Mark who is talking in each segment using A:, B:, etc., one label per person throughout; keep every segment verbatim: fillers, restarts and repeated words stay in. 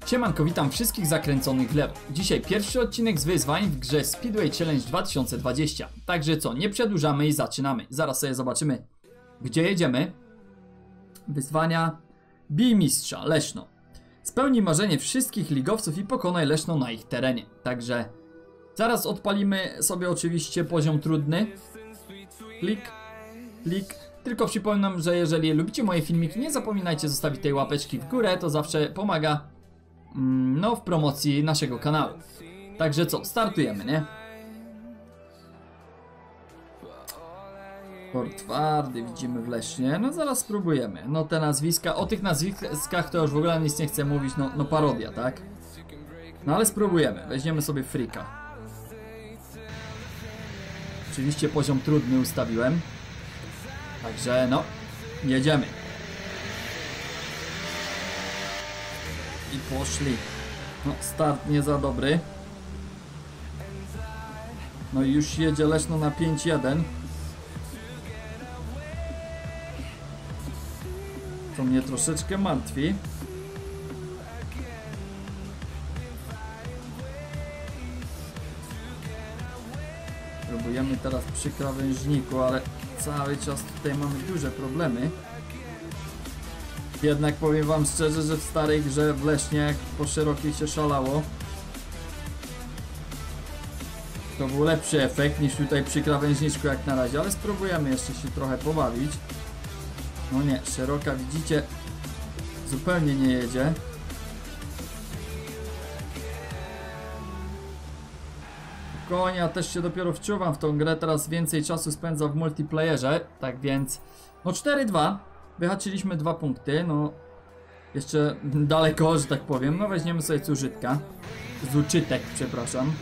A: Siemanko, witam wszystkich zakręconych w lewo. Dzisiaj pierwszy odcinek z wyzwań w grze Speedway Challenge dwa tysiące dwadzieścia. Także co, nie przedłużamy i zaczynamy. Zaraz sobie zobaczymy, gdzie jedziemy. Wyzwania: bij mistrza Leszno. Spełnij marzenie wszystkich ligowców i pokonaj Leszno na ich terenie. Także zaraz odpalimy sobie oczywiście poziom trudny. Klik, klik. Tylko przypominam, że jeżeli lubicie moje filmiki, nie zapominajcie zostawić tej łapeczki w górę, to zawsze pomaga mm, no w promocji naszego kanału. Także co, startujemy, nie? Port twardy widzimy w Lesznie, no zaraz spróbujemy. No te nazwiska, o tych nazwiskach to już w ogóle nic nie chcę mówić, no, no parodia, tak? No ale spróbujemy, weźmiemy sobie Frika. Oczywiście poziom trudny ustawiłem. Także no, jedziemy. I poszli. No, start nie za dobry. No i już jedzie Leszno na pięć jeden. To mnie troszeczkę martwi. Próbujemy teraz przy krawężniku, ale cały czas tutaj mamy duże problemy. Jednak powiem wam szczerze, że w starej grze w Lesznie po szerokiej się szalało. To był lepszy efekt niż tutaj przy krawężniczku jak na razie, ale spróbujemy jeszcze się trochę pobawić. No nie, szeroka widzicie zupełnie nie jedzie. Ja też się dopiero wczuwam w tą grę, teraz więcej czasu spędzam w multiplayerze, tak więc no cztery dwa, wyhaczyliśmy dwa punkty, no jeszcze daleko, że tak powiem. No weźmiemy sobie zużytka, zuczytek, przepraszam.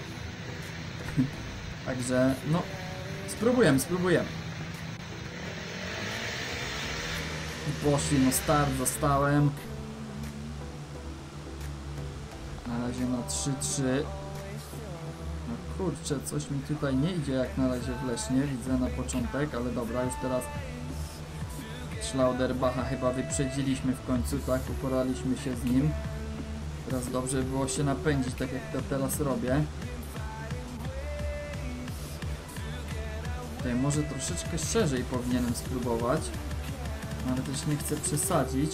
A: Także no spróbujemy, spróbujemy. I poszli, no start zostałem. Na razie na trzy trzy. No kurczę, coś mi tutaj nie idzie jak na razie w Lesznie, widzę na początek, ale dobra, już teraz Schlauderbacha chyba wyprzedziliśmy w końcu, tak, uporaliśmy się z nim. Teraz dobrze by było się napędzić, tak jak to teraz robię. Tutaj może troszeczkę szerzej powinienem spróbować, ale też nie chcę przesadzić.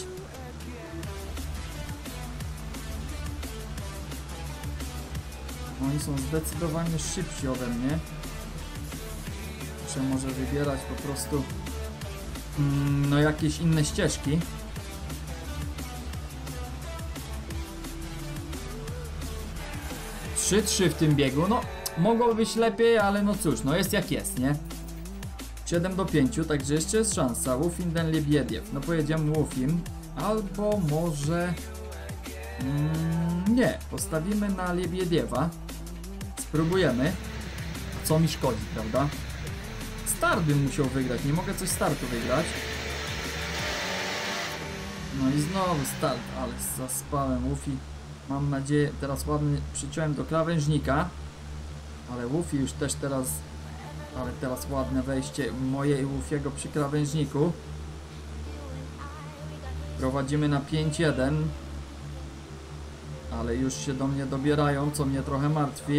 A: Oni są zdecydowanie szybsi ode mnie. Muszę może wybierać po prostu mm, no jakieś inne ścieżki. trzy trzy w tym biegu, no mogło być lepiej, ale no cóż, no jest jak jest, nie? siedem do pięciu, także jeszcze jest szansa. Łufin den Lebiediew, no pojedziemy Łufim. Albo może mm, nie, postawimy na Lebiediewa. Spróbujemy. Co mi szkodzi, prawda? Start bym musiał wygrać, nie mogę coś startu wygrać. No i znowu start, ale zaspałem Łufi. Mam nadzieję, teraz ładnie przyciąłem do krawężnika. Ale Łufi już też teraz, ale teraz ładne wejście moje i Łufiego przy krawężniku. Prowadzimy na pięć jeden. Ale już się do mnie dobierają, co mnie trochę martwi.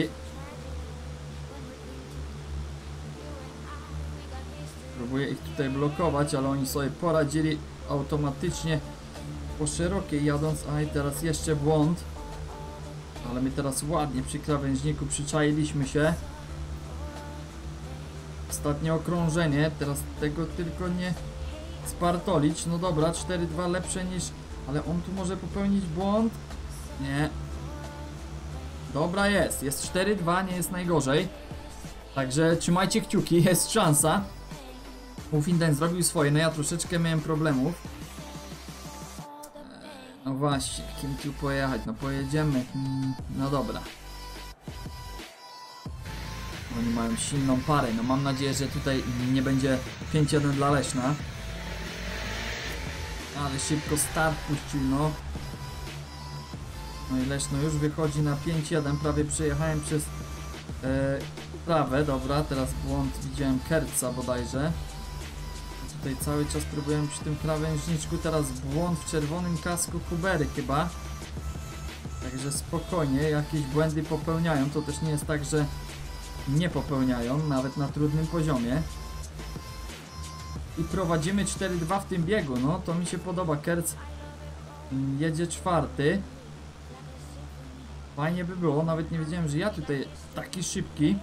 A: Próbuję ich tutaj blokować, ale oni sobie poradzili automatycznie po szerokiej jadąc. A i teraz jeszcze błąd. Ale my teraz ładnie przy krawężniku przyczailiśmy się. Ostatnie okrążenie. Teraz tego tylko nie spartolić. No dobra, cztery dwa lepsze niż... Ale on tu może popełnić błąd? Nie. Dobra jest. Jest cztery dwa, nie jest najgorzej. Także trzymajcie kciuki, jest szansa. Łufinden zrobił swoje, no ja troszeczkę miałem problemów. No właśnie, kim tu pojechać? No pojedziemy. No dobra. Oni mają silną parę, no mam nadzieję, że tutaj nie będzie pięć jeden dla Leszna. Ale szybko start puścił, no. No i Leszno już wychodzi na pięć jeden, prawie przejechałem przez e, prawe, dobra, teraz błąd, widziałem Kerca bodajże. Tutaj cały czas próbujemy przy tym krawężniczku, teraz błąd w czerwonym kasku Kubery chyba. Także spokojnie, jakieś błędy popełniają, to też nie jest tak, że nie popełniają, nawet na trudnym poziomie. I prowadzimy cztery dwa w tym biegu, no to mi się podoba. Kerc jedzie czwarty. Fajnie by było, nawet nie wiedziałem, że ja tutaj taki szybki.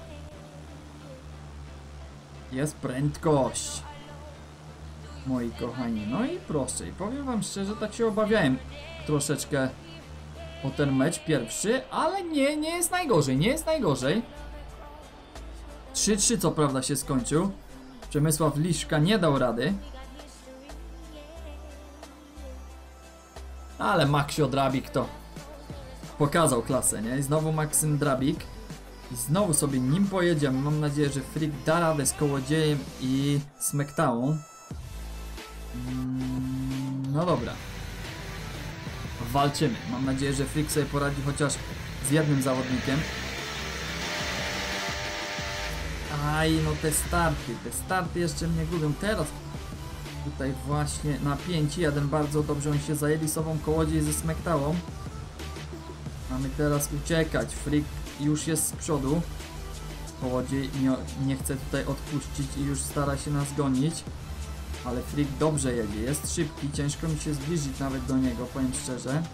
A: Jest prędkość, moi kochani, no i proszę, i powiem wam szczerze, tak się obawiałem troszeczkę o ten mecz pierwszy, ale nie, nie jest najgorzej, nie jest najgorzej. trzy trzy co prawda się skończył. Przemysław Liszka nie dał rady. Ale Maksio Drabik to pokazał klasę, nie? I znowu Maksym Drabik. I znowu sobie nim pojedziemy. Mam nadzieję, że Freak da radę z Kołodziejem i Smackdownem. Mm, no dobra. Walczymy. Mam nadzieję, że Freak sobie poradzi chociaż z jednym zawodnikiem. Aj, no te starty, te starty jeszcze mnie gubią. Teraz tutaj właśnie na pięć jeden bardzo dobrze oni się zajęli sobą, Kołodziej ze Smackdownem. Mamy teraz uciekać. Freak już jest z przodu. Kołodziej nie, nie chce tutaj odpuścić i już stara się nas gonić. Ale Freak dobrze jedzie, jest szybki, ciężko mi się zbliżyć nawet do niego, powiem szczerze.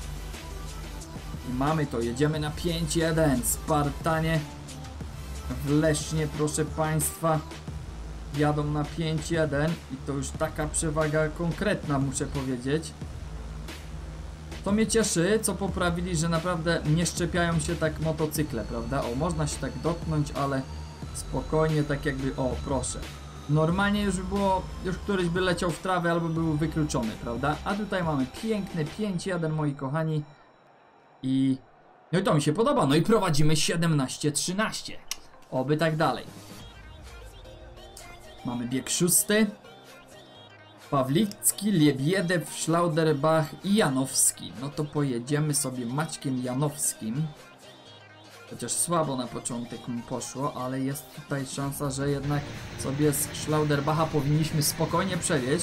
A: I mamy to, jedziemy na pięć jeden. Spartanie w Lesznie, proszę państwa, jadą na pięć jeden i to już taka przewaga konkretna, muszę powiedzieć. To mnie cieszy, co poprawili, że naprawdę nie szczepiają się tak motocykle, prawda? O, można się tak dotknąć, ale spokojnie, tak jakby, o, proszę. Normalnie już by było, już któryś by leciał w trawę albo był wykluczony, prawda? A tutaj mamy piękny pięć jeden, moi kochani. I... no i to mi się podoba, no i prowadzimy siedemnaście trzynaście. Oby tak dalej. Mamy bieg szósty. Pawlicki, Liebiedew, Schlauderbach i Janowski. No to pojedziemy sobie Maćkiem Janowskim. Chociaż słabo na początek mu poszło, ale jest tutaj szansa, że jednak sobie z Schlauderbacha powinniśmy spokojnie przewieźć.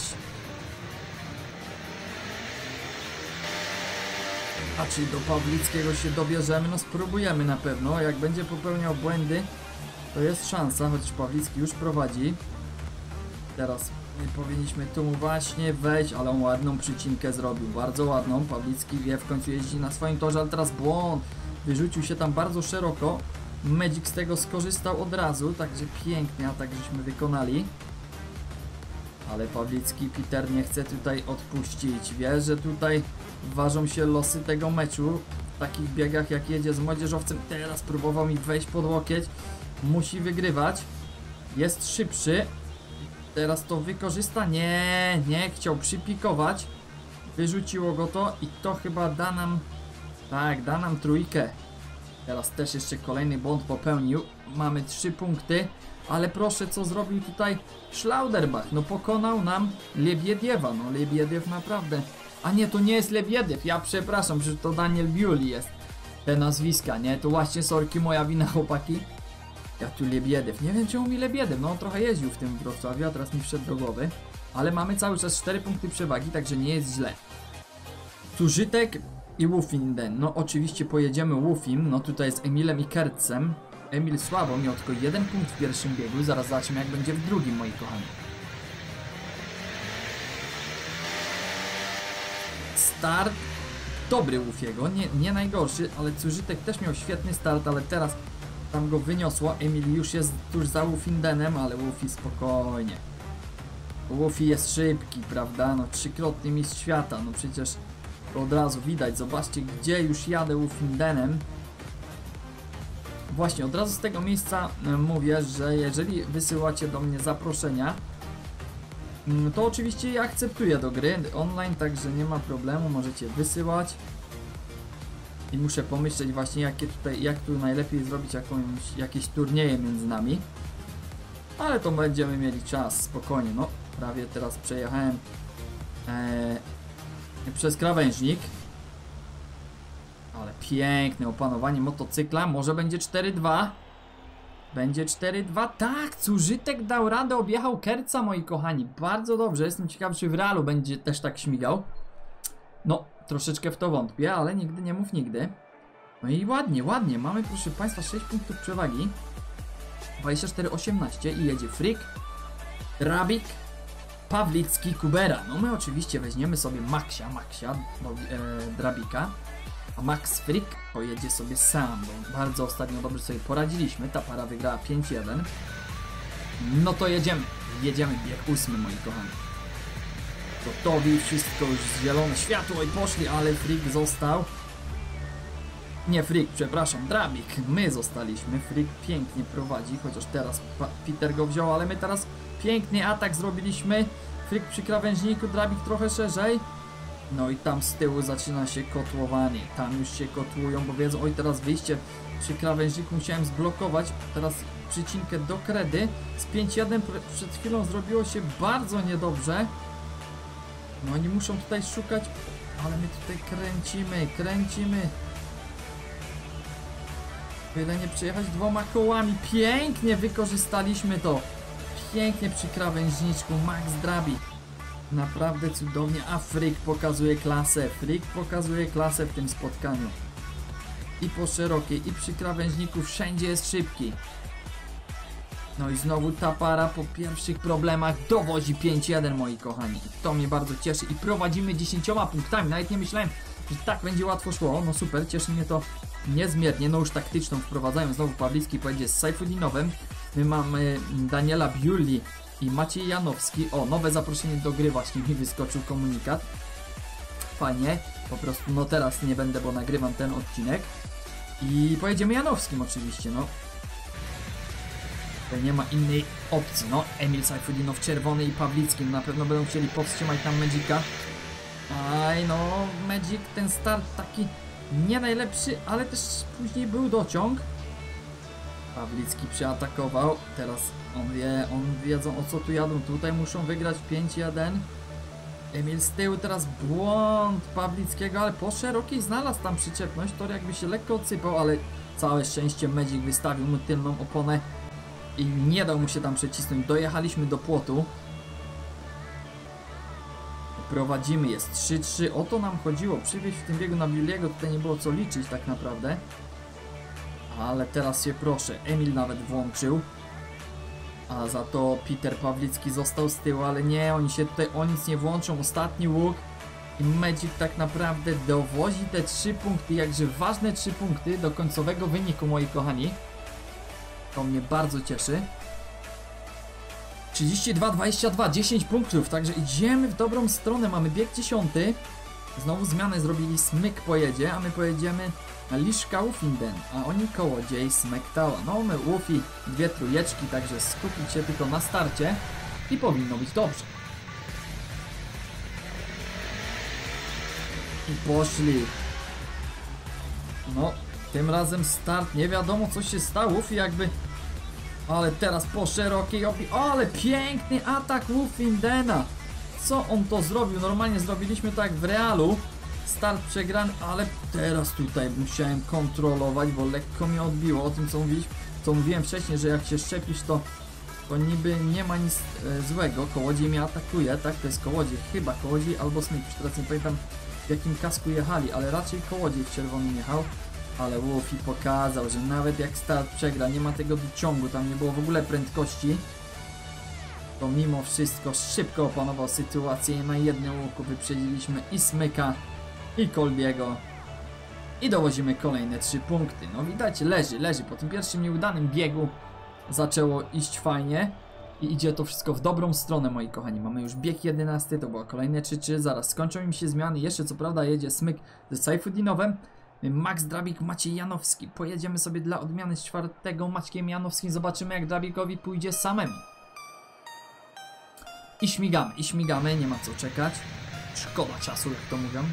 A: A czy do Pawlickiego się dobierzemy? No spróbujemy na pewno. Jak będzie popełniał błędy, to jest szansa, chociaż Pawlicki już prowadzi. Teraz powinniśmy tu właśnie wejść, ale on ładną przycinkę zrobił, bardzo ładną. Pawlicki wie, w końcu jeździ na swoim torze, ale teraz błąd. Wyrzucił się tam bardzo szeroko. Magic z tego skorzystał od razu, także pięknie atak żeśmy wykonali. Ale Pawlicki, Peter nie chce tutaj odpuścić. Wie, że tutaj ważą się losy tego meczu. W takich biegach jak jedzie z młodzieżowcem. Teraz próbował mi wejść pod łokieć. Musi wygrywać. Jest szybszy. Teraz to wykorzysta. Nie, nie chciał przypikować. Wyrzuciło go to i to chyba da nam... tak, da nam trójkę. Teraz też jeszcze kolejny błąd popełnił. Mamy trzy punkty. Ale proszę, co zrobił tutaj Schlauderbach? No pokonał nam Lebiediewa. No Lebiediew naprawdę... a nie, to nie jest Lebiediew. Ja przepraszam, że to Daniel Biuli jest. Te nazwiska, nie? To właśnie sorki, moja wina, chłopaki. Ja tu Lebiediew. Nie wiem, czemu mi Lebiediew. No on trochę jeździł w tym Wrocławiu, a teraz mi wszedł do głowy. Ale mamy cały czas cztery punkty przewagi, także nie jest źle. Zużytek i Wufinden. No oczywiście pojedziemy Wufim. No tutaj z Emilem i Kercem. Emil słabo, miał tylko jeden punkt w pierwszym biegu. Zaraz zobaczymy, jak będzie w drugim, moi kochani. Start dobry Wufiego, nie, nie najgorszy, ale Zużytek też miał świetny start, ale teraz tam go wyniosło. Emil już jest tuż za Wufindenem, ale Wufi spokojnie. Wufi jest szybki, prawda? No trzykrotny mistrz świata, no przecież od razu widać. Zobaczcie, gdzie już jadę Wufindenem. Właśnie, od razu z tego miejsca mówię, że jeżeli wysyłacie do mnie zaproszenia, to oczywiście ja akceptuję do gry online, także nie ma problemu, możecie wysyłać. I muszę pomyśleć właśnie, jakie tutaj, jak tu najlepiej zrobić jakąś, jakieś turnieje między nami. Ale to będziemy mieli czas, spokojnie. No, prawie teraz przejechałem ee, przez krawężnik. Ale piękne opanowanie motocykla, może będzie cztery dwa. Będzie cztery dwa, tak, Zużytek dał radę, objechał Kerca, moi kochani, bardzo dobrze, jestem ciekawy, czy w realu będzie też tak śmigał. No, troszeczkę w to wątpię, ale nigdy nie mów nigdy. No i ładnie, ładnie, mamy proszę Państwa sześć punktów przewagi. dwadzieścia cztery osiemnaście i jedzie Frick, Drabik, Pawlicki, Kubera. No my oczywiście weźmiemy sobie Maxia, Maxia, bo, e, Drabika, a Max Frick pojedzie sobie sam, bo bardzo ostatnio dobrze sobie poradziliśmy. Ta para wygrała pięć jeden. No to jedziemy, jedziemy bieg ósmy, moi kochani. Gotowi, wszystko już zielone światło i poszli, ale Frick został. Nie Frick, przepraszam, Drabik. My zostaliśmy. Frick pięknie prowadzi, chociaż teraz Peter go wziął, ale my teraz piękny atak zrobiliśmy. Frick przy krawężniku, Drabik trochę szerzej. No i tam z tyłu zaczyna się kotłowanie. Tam już się kotłują, bo wiedzą, oj teraz wyjście przy krawężniku musiałem zblokować. Teraz przycinkę do kredy. Z pięć jeden przed chwilą zrobiło się bardzo niedobrze. No oni muszą tutaj szukać, ale my tutaj kręcimy, kręcimy. Byle nie przejechać dwoma kołami. Pięknie wykorzystaliśmy to. Pięknie przy krawężniczku. Max Drabik. Naprawdę cudownie. A Frick pokazuje klasę. Frick pokazuje klasę w tym spotkaniu. I po szerokiej, i przy krawężniku. Wszędzie jest szybki. No i znowu ta para po pierwszych problemach dowozi pięć jeden, moi kochani. I to mnie bardzo cieszy. I prowadzimy dziesięcioma punktami. Nawet nie myślałem, że tak będzie łatwo szło. No super, cieszy mnie to niezmiernie. No już taktyczną wprowadzają. Znowu Pawlicki pojedzie z Sajfudinowem. My mamy Daniela Biuli i Maciej Janowski. O, nowe zaproszenie do gry, właśnie mi wyskoczył komunikat. Fajnie. Po prostu no teraz nie będę, bo nagrywam ten odcinek. I pojedziemy Janowskim oczywiście, no. Nie ma innej opcji, no. Emil Sajfudinow czerwony i Pawlicki na pewno będą chcieli powstrzymać tam Magica. Aj no, Magic, ten start taki nie najlepszy, ale też później był dociąg. Pawlicki przeatakował, teraz on wie, on wiedzą o co tu jadą, tutaj muszą wygrać pięć jeden. Emil z tyłu, teraz błąd Pawlickiego, ale po szerokiej znalazł tam przyczepność, tor jakby się lekko odsypał, ale całe szczęście Magic wystawił mu tylną oponę i nie dał mu się tam przecisnąć. Dojechaliśmy do płotu. Prowadzimy, jest trzy trzy. O to nam chodziło. Przywieźć w tym biegu na Biuliego. Tutaj nie było co liczyć tak naprawdę. Ale teraz się proszę. Emil nawet włączył. A za to Peter Pawlicki został z tyłu. Ale nie, oni się tutaj o nic nie włączą. Ostatni łuk. I Magic tak naprawdę dowozi te trzy punkty. Jakże ważne trzy punkty do końcowego wyniku, moi kochani. To mnie bardzo cieszy. trzydzieści dwa dwadzieścia dwa, dziesięć punktów, także idziemy w dobrą stronę, mamy bieg dziesiąty. Znowu zmianę zrobili, Smyk pojedzie, a my pojedziemy na Liszka Ufinden, a oni Kołodziej, Smektała. No my Ufi, dwie trójeczki, także skupić się tylko na starcie i powinno być dobrze. I poszli. No, tym razem start, nie wiadomo co się stało, Ufi jakby... Ale teraz po szerokiej opi... Ale piękny atak Ufindena. Co on to zrobił? Normalnie zrobiliśmy tak w realu. Start przegrany, ale teraz tutaj musiałem kontrolować, bo lekko mnie odbiło. O tym co mówiliśmy, co mówiłem wcześniej, że jak się szczepisz, to, to niby nie ma nic e, złego. Kołodziej mnie atakuje, tak? To jest Kołodziej. Chyba Kołodziej albo Smyk. Już teraz nie pamiętam w jakim kasku jechali, ale raczej Kołodziej w czerwonym jechał. Ale Wolfi pokazał, że nawet jak start przegra, nie ma tego dociągu, tam nie było w ogóle prędkości, to mimo wszystko szybko opanował sytuację i na jednym łuku wyprzedziliśmy i Smyka, i Kolbiego i dowozimy kolejne trzy punkty. No widać, leży, leży, po tym pierwszym nieudanym biegu zaczęło iść fajnie i idzie to wszystko w dobrą stronę, moi kochani. Mamy już bieg jedenasty, to było kolejne trzy trzy, zaraz skończą im się zmiany, jeszcze co prawda jedzie Smyk ze Sajfudinowem. Max Drabik, Maciej Janowski. Pojedziemy sobie dla odmiany z czwartego Maćkiem Janowskim. Zobaczymy jak Drabikowi pójdzie samemu. I śmigamy, i śmigamy, nie ma co czekać. Szkoda czasu, jak to mówią.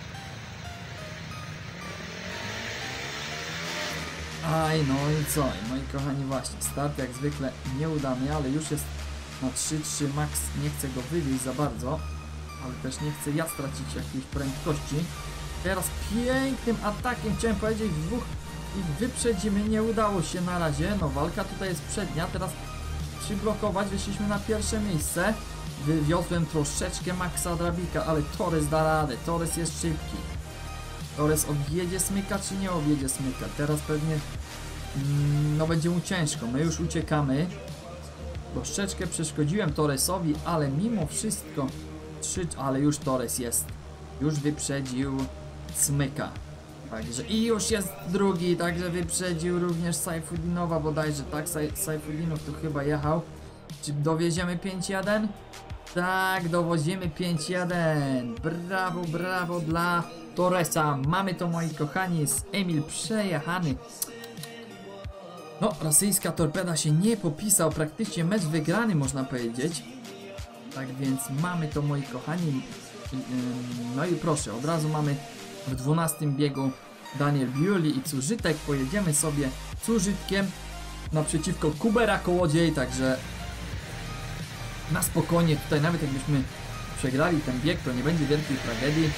A: Aj, no i co? I moi kochani, właśnie, start jak zwykle nieudany, ale już jest na trzy trzy. Max nie chce go wywieźć za bardzo, ale też nie chcę ja stracić jakiejś prędkości. Teraz pięknym atakiem, chciałem powiedzieć, dwóch ich wyprzedzimy, nie udało się na razie. No walka tutaj jest przednia, teraz przyblokować, wyszliśmy na pierwsze miejsce. wywiozłem troszeczkę Maxa Drabika, ale Torres da radę, Torres jest szybki. Torres objedzie Smyka czy nie objedzie Smyka? Teraz pewnie mm, no będzie mu ciężko, my już uciekamy. Troszeczkę przeszkodziłem Torresowi, ale mimo wszystko trzy, ale już Torres jest. Już wyprzedził Smyka. Także i już jest drugi, także wyprzedził również Sajfudinowa bodajże, tak? Saj, Sajfudinow tu chyba jechał. Czy dowieziemy pięć jeden? Tak, dowozimy pięć jeden. Brawo, brawo dla Torresa. Mamy to, moi kochani, jest Emil przejechany. No, rosyjska torpeda się nie popisał, praktycznie mecz wygrany, można powiedzieć. Tak więc mamy to, moi kochani. No i proszę, od razu mamy w dwunastym biegu Daniel Biuli i Cużytek. Pojedziemy sobie Cużytkiem naprzeciwko Kubera Kołodziej, także na spokojnie tutaj, nawet jakbyśmy przegrali ten bieg, to nie będzie wielkiej tragedii.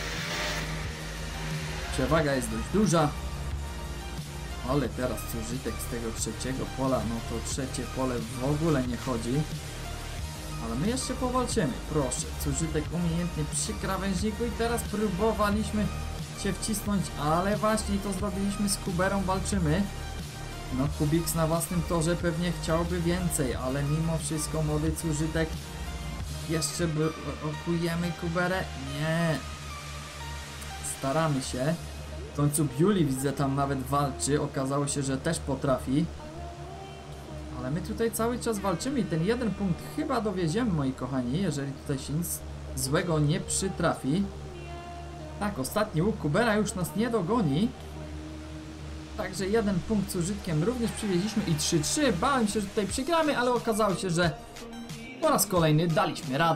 A: Przewaga jest dość duża. Ale teraz Cużytek z tego trzeciego pola, no to trzecie pole w ogóle nie chodzi. Ale my jeszcze powalczymy, proszę. Cużytek umiejętnie przy krawężniku i teraz próbowaliśmy się wcisnąć, ale właśnie to zrobiliśmy z Kuberą, walczymy. No Kubiks na własnym torze pewnie chciałby więcej, ale mimo wszystko młody Cużytek. Jeszcze blokujemy Kuberę? Nie. Staramy się. W końcu Biuli widzę tam nawet walczy, okazało się, że też potrafi. Ale my tutaj cały czas walczymy i ten jeden punkt chyba dowieziemy, moi kochani, jeżeli tutaj się nic złego nie przytrafi. Tak, ostatni łuk Kubera już nas nie dogoni. Także jeden punkt z użytkiem również przywieźliśmy i trzy trzy. Bałem się, że tutaj przegramy, ale okazało się, że po raz kolejny daliśmy radę.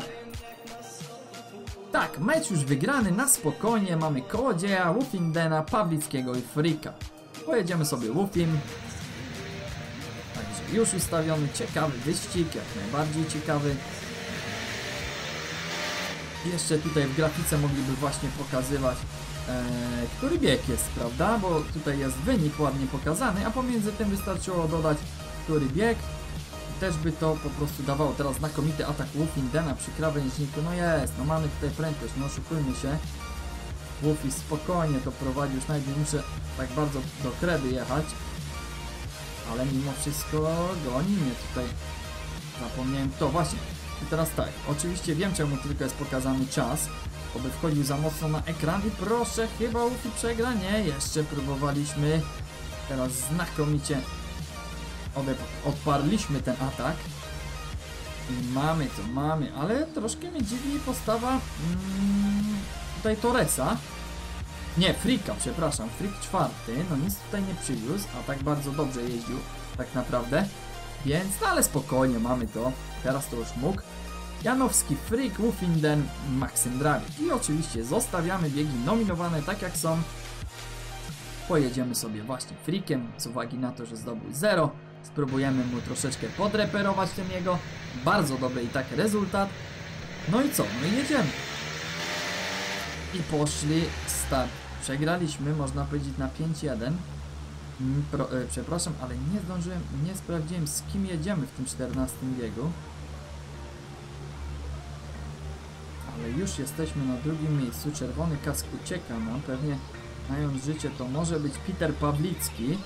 A: Tak, mecz już wygrany na spokojnie. Mamy Kołodzieja, Wolfindena, Pawlickiego i Frika. Pojedziemy sobie Wolfim. Także już ustawiony, ciekawy wyścig, jak najbardziej ciekawy. Jeszcze tutaj w grafice mogliby właśnie pokazywać, e, który bieg jest, prawda? Bo tutaj jest wynik ładnie pokazany, a pomiędzy tym wystarczyło dodać, który bieg. Też by to po prostu dawało. Teraz znakomity atak Wolfindena przy krawężniku. No jest, no mamy tutaj prędkość, no oszukujmy się. Wolfi spokojnie to prowadzi, już nawet nie muszę tak bardzo do kredy jechać. Ale mimo wszystko goni mnie tutaj. Zapomniałem to właśnie. I teraz tak, oczywiście wiem, czemu tylko jest pokazany czas, bo by wchodził za mocno na ekran i proszę, chyba Wolfi przegra. Nie, jeszcze próbowaliśmy. Teraz znakomicie odparliśmy ten atak. I mamy to, mamy, ale troszkę mnie dziwi postawa mm, tutaj Torresa. Nie, Frika, przepraszam, Frik czwarty, no nic tutaj nie przywiózł, a tak bardzo dobrze jeździł tak naprawdę. Więc, no ale spokojnie, mamy to, teraz to już mógł. Janowski, Frik, Wolfinden, Maksym Drabik. I oczywiście zostawiamy biegi nominowane tak jak są. Pojedziemy sobie właśnie Frikiem, z uwagi na to, że zdobył zero. Spróbujemy mu troszeczkę podreperować ten jego bardzo dobry i tak rezultat. No i co? No i jedziemy. I poszli start. Przegraliśmy, można powiedzieć, na pięć jeden. Pro, e, przepraszam, ale nie zdążyłem, nie sprawdziłem, z kim jedziemy w tym czternastym biegu. Ale już jesteśmy na drugim miejscu. Czerwony kask ucieka nam, pewnie mając życie to może być Peter Pawlicki.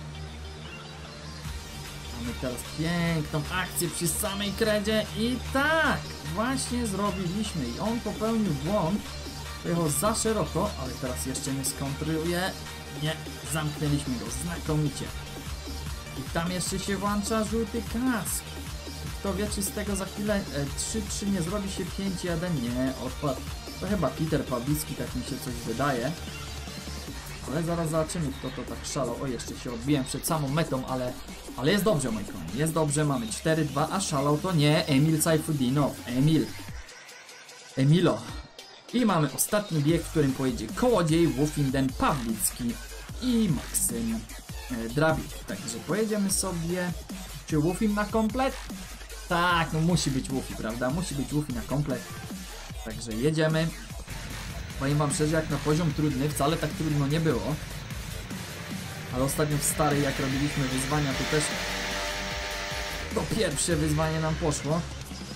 A: Mamy teraz piękną akcję przy samej kredzie i tak, właśnie zrobiliśmy i on popełnił błąd, pojechał za szeroko, ale teraz jeszcze nie skontroluje, nie, zamknęliśmy go znakomicie. I tam jeszcze się włącza żółty kask. Kto wie, czy z tego za chwilę e, trzy trzy nie zrobi się pięć jeden, nie, odpadł. To chyba Peter Pawlicki, tak mi się coś wydaje. Ale zaraz zobaczymy, kto to tak szalał. O, jeszcze się odbiłem przed samą metą, ale, ale jest dobrze, moi kochani. Jest dobrze, mamy cztery dwa, a szalał to nie Emil Sajfudinow. Emil. Emilo. I mamy ostatni bieg, w którym pojedzie Kołodziej, Wolfinden, Pawlicki i Maksym e, Drabik. Także pojedziemy sobie. Czy Wolfim na komplet? Tak, no musi być Wolfi, prawda? Musi być Wolfi na komplet. Także jedziemy. Powiem wam szczerze, jak na poziom trudny, wcale tak trudno nie było. Ale ostatnio w starej, jak robiliśmy wyzwania, to też to pierwsze wyzwanie nam poszło.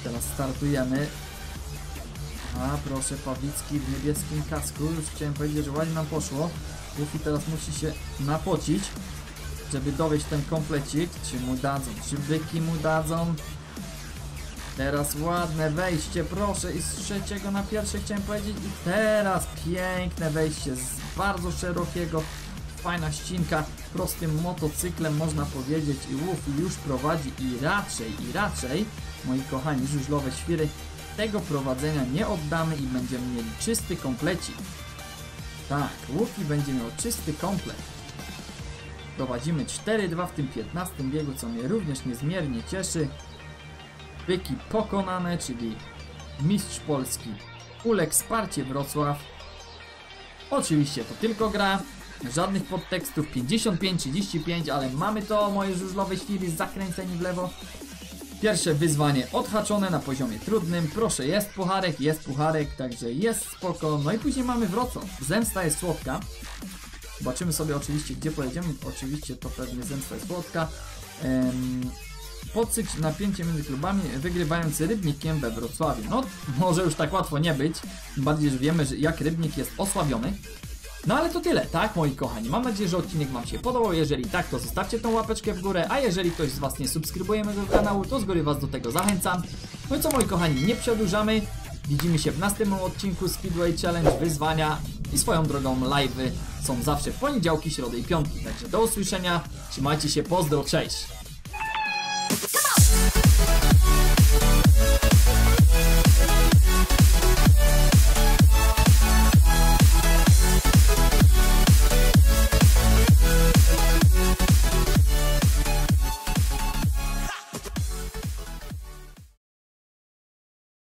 A: Teraz startujemy. A proszę, Pawlicki w niebieskim kasku. Już chciałem powiedzieć, że ładnie nam poszło. Luffy teraz musi się napocić, żeby dowieść ten komplecik. Czy mu dadzą? Czy byki mu dadzą? Teraz ładne wejście, proszę, i z trzeciego na pierwsze chciałem powiedzieć. I teraz piękne wejście z bardzo szerokiego. Fajna ścinka, prostym motocyklem można powiedzieć. I Luffy już prowadzi i raczej, i raczej, moi kochani żużlowe świry, tego prowadzenia nie oddamy i będziemy mieli czysty komplecik. Tak, Luffy będzie miał czysty komplet. Prowadzimy cztery dwa w tym piętnastym biegu, co mnie również niezmiernie cieszy. Byki pokonane, czyli mistrz Polski Ulek Wsparcie Wrocław. Oczywiście to tylko gra, żadnych podtekstów, pięćdziesiąt pięć trzydzieści pięć, ale mamy to, moje żużlowe świry, zakręceni w lewo. Pierwsze wyzwanie odhaczone na poziomie trudnym, proszę, jest pucharek, jest pucharek, także jest spoko. No i później mamy Wrocław, zemsta jest słodka. Zobaczymy sobie oczywiście, gdzie pojedziemy, oczywiście to pewnie zemsta jest słodka. Ehm, Podsyć napięcie między klubami, wygrywający Rybnikiem we Wrocławiu. No, może już tak łatwo nie być, tym bardziej, że wiemy, że jak Rybnik jest osłabiony. No ale to tyle, tak, moi kochani. Mam nadzieję, że odcinek wam się podobał. Jeżeli tak, to zostawcie tą łapeczkę w górę, a jeżeli ktoś z was nie subskrybuje mojego kanału, to z góry was do tego zachęcam. No i co, moi kochani, nie przedłużamy. Widzimy się w następnym odcinku Speedway Challenge, wyzwania i swoją drogą live'y są zawsze w poniedziałki, środy i piątki. Także do usłyszenia, trzymajcie się, pozdro, cześć!